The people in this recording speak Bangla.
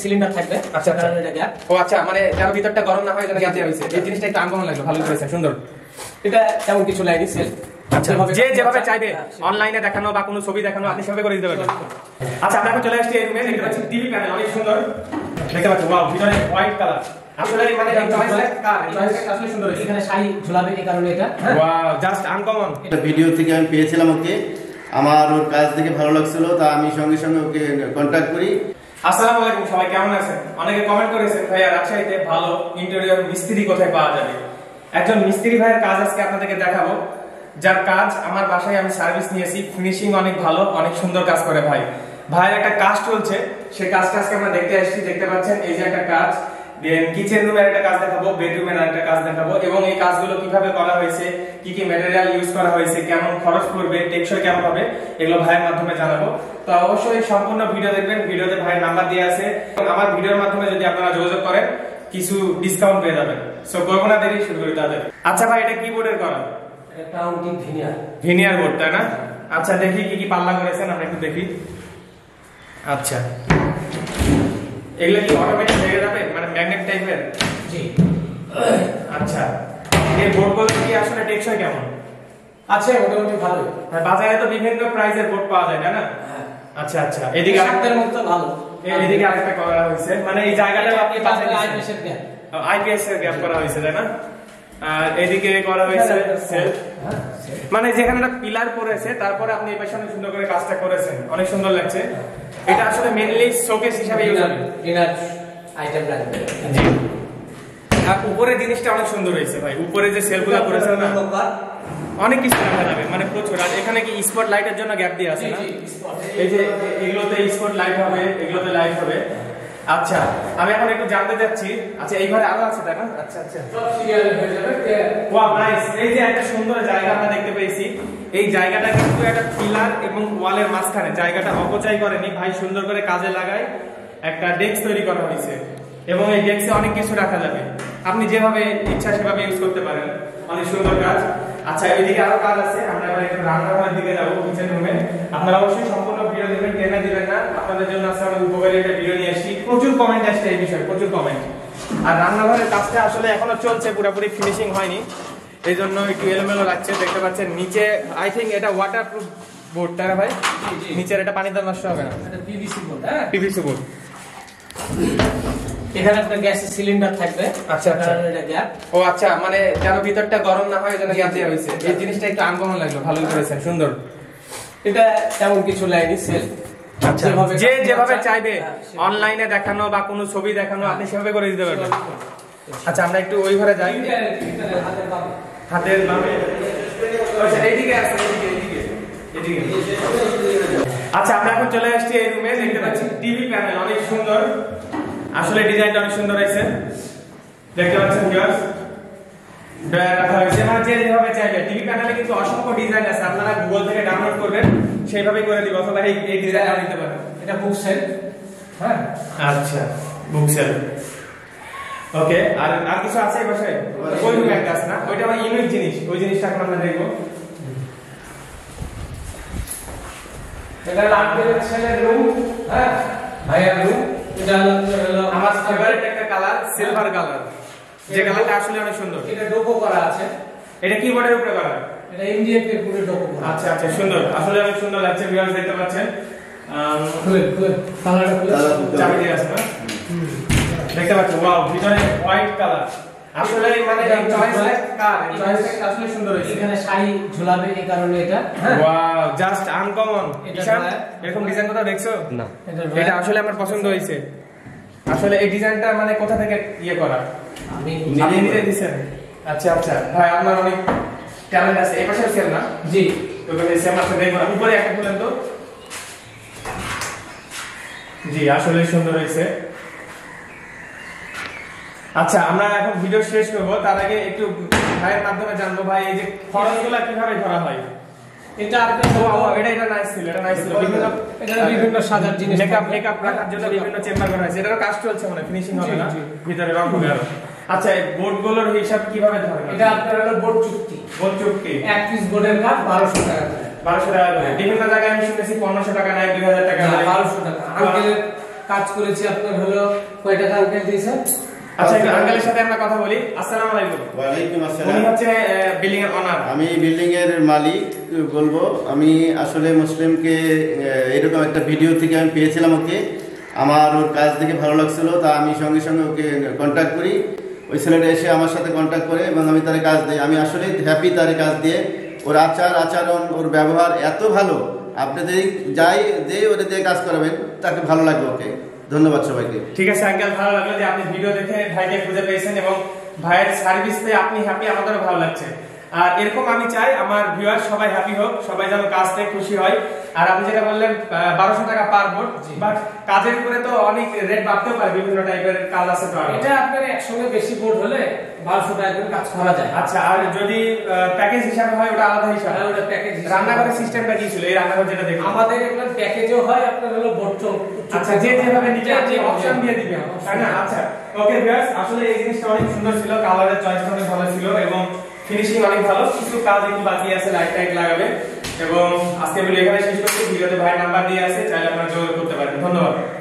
সিলিন্ডার থাকবে। আচ্ছা কারণ এটা গ্যাপ। ও আচ্ছা, মানে যেন ভিতরটা গরম না হয়, যেন গ্যাপ দেওয়া হয়েছে। এই জিনিসটা একটু আনকমন লাগলো, ভালো করেছেন, সুন্দর। এটা তেমন কিছু লাইনই সেল। আচ্ছা, যে যেভাবে চাইবে অনলাইনে দেখানো বা কোনো ছবি দেখানো আপনি সেভাবে করে দিতে পারবেন। আচ্ছা, আমরা এখন চলে আসছি এই রুমে। দেখতে পাচ্ছি টিভি প্যানেল অনেক সুন্দর, দেখতে পাচ্ছি। ওয়াও, ভিতরে হোয়াইট কালার। আসলে মানে এই চয়েসটা কার? এই চয়েসটা আসলে সুন্দর হয়েছে। এখানে শাড়ি ঝুলাবে, এই কারণে এটা। Wow, just uncommon. একটা ভিডিও থেকে আমি পেয়েছিলাম ওকে, আমার ওর কাজ দেখে ভালো লাগছিল, তা আমি সঙ্গে সঙ্গে ওকে কন্ট্যাক্ট করি। আসসালামু আলাইকুম, সবাই কেমন আছেন? অনেকে কমেন্ট করেছেন ভাইয়া রাজশাহীতে ভালো ইন্টেরিয়র মিস্ত্রি কোথায় পাওয়া যাবে। একজন মিস্ত্রি ভাইয়ের কাজ আজকে আপনাদেরকে দেখাবো, যার কাজ আমার বাসায় আমি সার্ভিস নিয়েছি। ফিনিশিং অনেক ভালো, অনেক সুন্দর কাজ করে ভাই। ভাইয়ের একটা কাজ চলছে, সেই কাজটা আজকে আমরা দেখতে আসছি। দেখতে পাচ্ছেন এই যে একটা কাজ, দেন কিচেন রুমের একটা কাজ দেখাবো, বেডরুমের একটা কাজ দেখাবো, এবং এই কাজগুলো কিভাবে করা হয়েছে, কি কি ম্যাটেরিয়াল ইউজ করা হয়েছে, কেমন খরচ পড়বে, টেকসই কেমন হবে, এগুলো ভাইয়ের মাধ্যমে জানাবো। তো অবশ্যই সম্পূর্ণ ভিডিও দেখবেন। ভিডিওতে ভাইয়ের নাম্বার দেওয়া আছে, এবং আমার ভিডিওর মাধ্যমে যদি আপনারা যোগাযোগ করেন কিছু ডিসকাউন্ট পেয়ে যাবেন। সো করবো না দেরি, শুরু করি তাড়াতাড়ি। আচ্ছা ভাই, এটা কি বোর্ডের করা? এটা কাউন্টিং ভিনিয়ার। ভিনিয়ার বোর্ড, তাই না? আচ্ছা, দেখি কি কি পাল্লা করেছেন, আমরা একটু দেখি। আচ্ছা, এগুলো কি অটোমেটিক হয়ে যাবে, মানে ম্যাগনেট টাইপের? জি। আচ্ছা, এই বোর্ডগুলো কি আসলে টেকসই কেমন? আছে মোটামুটি ভালো। বাজারে তো বিভিন্ন প্রাইসের বোর্ড পাওয়া যায়, তাই না? আচ্ছা আচ্ছা, এদিকে সাতের মতো ভালো। এদিকে আরেকটা করা হয়েছে, মানে এই জায়গাটা আপনি বাজারে আইপিএস এর গ্যাপ। আইপিএস এর গ্যাপ করা হয়েছে, তাই না? আর এদিকে করা হয়েছে সেলফ, মানে যেখানে একটা পিলার পড়েছে তারপরে আপনি এই পাশে সুন্দর করে কাজটা করেছেন, অনেক সুন্দর লাগছে। এটা আসলে মেইনলি শোকেস হিসাবে ইউজ হবে, ডিনার আইটেম রাখবে। জি। আর উপরের জিনিসটা অনেক সুন্দর হয়েছে ভাই, উপরে যে সেলগুলো করেছেন না, অনেক কিছু রাখা যাবে, মানে প্রচুর। আর এখানে কি স্পট লাইটের জন্য গ্যাপ দিয়ে আছে না? এই যে এগুলোতে স্পট লাইট হবে, এগুলোতে লাইট হবে। আচ্ছা, আমি এখন একটু জানতে চাচ্ছি, আচ্ছা এই ঘরে আলো আছে, তাই না? আচ্ছা আচ্ছা, সব সিরিয়াল হয়ে যাবে। Wow, nice. এই যে একটা সুন্দর জায়গা আমরা দেখতে পেয়েছি, এই জায়গাটা কিন্তু একটা পিলার এবং ওয়ালের মাঝখানে, জায়গাটা অপচয় করেনি ভাই, সুন্দর করে কাজে লাগায় একটা ডেস্ক তৈরি করা হয়েছে, এবং এই ডেস্কে অনেক কিছু রাখা যাবে, আপনি যেভাবে ইচ্ছা সেভাবে ইউজ করতে পারেন। অনেক সুন্দর কাজ। আচ্ছা, এদিকে আরো কাজ আছে, আমরা এবার একটু রান্নাঘরের দিকে যাবো, কিচেন রুমে। আপনারা অবশ্যই সম্পূর্ণ ভিডিও দেখবেন, টেনে দিবেন না। আপনাদের জন্য আজকে আমি উপকারী একটা ভিডিও নিয়ে আসছি, প্রচুর কমেন্ট আসছে এই বিষয়ে, প্রচুর কমেন্ট। আর রান্নাঘরের কাজটা আসলে এখনো চলছে, পুরোপুরি ফিনিশিং হয়নি, এই জন্য একটু এলোমেলো লাগছে। দেখতে পাচ্ছেন নিচে, আই থিঙ্ক এটা ওয়াটারপ্রুফ বোর্ড, তাই না ভাই? নিচের এটা পানিতে নষ্ট হবে না, এটা পিভিসি বোর্ড। হ্যাঁ, পিভিসি বোর্ড। এখানে একটা গ্যাসের সিলিন্ডার থাকবে। আচ্ছা আচ্ছা, কারণ এটা গ্যাপ। ও আচ্ছা, মানে যেন ভিতরটা গরম না হয়, যেন গ্যাপ দেওয়া হয়েছে। এই জিনিসটা একটু আনকমন লাগলো, ভালো করেছেন, সুন্দর। এটা তেমন কিছু লাইনই সেল। আচ্ছা, যে যেভাবে চাইবে অনলাইনে দেখানো বা কোনো ছবি দেখানো আপনি সেভাবে করে দিতে পারবেন। আচ্ছা, আমরা একটু ওই ঘরে যাই, হাতের বামে। আচ্ছা, এইদিকে আছে, এইদিকে এদিকে। আচ্ছা, আমরা এখন চলে আসছি এই রুমে। দেখতে পাচ্ছি টিভি প্যানেল অনেক সুন্দর, আসলে ডিজাইনটা অনেক সুন্দর হয়েছে। দেখতে পাচ্ছেন ভিউয়ার্স, ড্রয়ার রাখা হয়েছে, মানে যে যেভাবে চাইবে। টিভি প্যানেলে কিন্তু অসংখ্য ডিজাইন আছে, আপনারা গুগল থেকে ডাউনলোড করবেন, সেইভাবেই করে দিব, অথবা এই ডিজাইনটা নিতে পারেন। এটা বুক সেল। হ্যাঁ, আচ্ছা, বুক সেল। ওকে, আর কিছু আছে এই পাশে? ওই রুমে একটা আছে না, ওইটা আমার ইউনিক জিনিস, ওই জিনিসটা এখন আমরা দেখবো। এটা লাইটের সেলের রুম। হ্যাঁ, ভাইয়ার রুম। এটা হলো আমার ফেভারিট একটা কালার, সিলভার কালার, যে কালারটা আসলে অনেক সুন্দর। এটা ডোকো করা আছে। এটা কিবোর্ডের উপরে করা, এটা এমডিএফ এর পুরো ডোকো করা। আচ্ছা আচ্ছা, সুন্দর, আসলে অনেক সুন্দর লাগছে। ভিউয়ার্স দেখতে পাচ্ছেন, খুলে কালারটা খুলে চাবি দিয়ে আছে না? দেখতে পাচ্ছেন, ওয়াও, ভিতরে হোয়াইট কালার। আসলে মানে এই চয়েসটা কার? এই চয়েসটা আসলে সুন্দর হয়েছে। এখানে শাড়ি ঝুলাবে, এই কারণে এটা। Wow, just uncommon. ঈশান, এরকম ডিজাইন কোথাও দেখছো? না, এটা আসলে আমার পছন্দ হয়েছে। আসলে এই ডিজাইনটা মানে কোথা থেকে ইয়ে করা? আমি নিজে দিয়েছেন? আচ্ছা আচ্ছা ভাই, আপনার অনেক ট্যালেন্ট আছে। এই পাশে সেল না? জি, ওখানে সেম আছে, দেখুন উপরে একটা খুলেন তো। জি, আসলে সুন্দর হয়েছে। আচ্ছা, আমরা এখন ভিডিও শেষ করব, তার আগে একটু ভাইয়ের মাধ্যমে জানবো ভাই, এই যে খরচগুলো কিভাবে ধরা হয়। এটা আপনি এটা নাইস ছিল, এটা নাইস ছিল। বিভিন্ন সাজার জিনিস, মেকআপ রাখার জন্য বিভিন্ন চেম্বার করা হয়েছে। এটারও কাজ চলছে, মানে ফিনিশিং হবে না, ভিতরে রং হবে আরো। আচ্ছা, এই বোর্ডগুলোর হিসাব কিভাবে ধরবেন? এটা আপনার হলো বোর্ড চুক্তি। বোর্ড চুক্তি, এক পিস বোর্ডের কাজ 1200 টাকা করে। 1200 টাকা করে। বিভিন্ন জায়গায় আমি শুনেছি 1500 টাকা নেয়, 2000 টাকা নেয়। 1200 টাকা। কাজ করেছি আপনার হলো কয় টাকা আঙ্কেল দিয়েছেন? আচ্ছা, একটু আঙ্কেলের সাথে আমরা কথা বলি। আসসালামু আলাইকুম। ওয়ালাইকুম উনি আসসালাম। হচ্ছে বিল্ডিং এর ওনার। আমি বিল্ডিং এর মালিক বলবো। আমি আসলে মুসলিমকে এরকম একটা ভিডিও থেকে আমি পেয়েছিলাম ওকে। আমার ওর কাজ দেখে ভালো লাগছিল, তা আমি সঙ্গে সঙ্গে ওকে কন্ট্যাক্ট করি। ওই ছেলেটা এসে আমার সাথে কন্ট্যাক্ট করে এবং আমি তার কাজ দিই। আমি আসলে হ্যাপি তার কাজ দিয়ে। ওর আচরণ, ওর ব্যবহার এত ভালো। আপনি যে ওদের দিয়ে কাজ করাবেন তাকে ভালো লাগবে ওকে। ধন্যবাদ সবাইকে। ঠিক আছে আঙ্কেল, ভালো লাগলো যে আপনি ভিডিও দেখে ভাইকে খুঁজে পেয়েছেন এবং ভাইয়ের সার্ভিস পেয়ে আপনি হ্যাপি, আমাদেরও ভালো লাগছে। আর এরকম আমি চাই আমার ভিউয়ার সবাই হ্যাপি হোক, সবাই যেন কাজ পেয়ে খুশি হয়। আর আপনি যেটা বললেন 1200 টাকা পার বোর্ড, বাট কাজের উপরে তো অনেক রেট বাড়তেও পারে, বিভিন্ন টাইপের কাজ আছে তো। এটা আপনার একসঙ্গে বেশি বোর্ড হলে 1200 টাকা করে কাজ করা যায়। আচ্ছা, আর যদি প্যাকেজ হিসাবে হয় ওটা আলাদা হিসাব। হ্যাঁ, ওটা প্যাকেজ। রান্নাঘরের সিস্টেমটা কি ছিল এই রান্নাঘর যেটা দেখলাম? আমাদের এগুলো প্যাকেজও হয় আপনার হলো বোর্ড। আচ্ছা, যে যেভাবে নিচে যে অপশন দিয়ে দিবেন, তাই না? আচ্ছা, ওকে ভিউয়ার্স, আসলে এই জিনিসটা অনেক সুন্দর ছিল, কালারের চয়েসটা অনেক ভালো ছিল এবং ফিনিশিং অনেক ভালো। কিছু কাজ একটু বাকি আছে, লাইট টাইট লাগাবে। এবং আজকে ভিডিও এখানে শেষ করছি। ভিডিওতে ভাই নাম্বার দিয়ে আছে, চাইলে আপনারা যোগাযোগ করতে পারেন। ধন্যবাদ।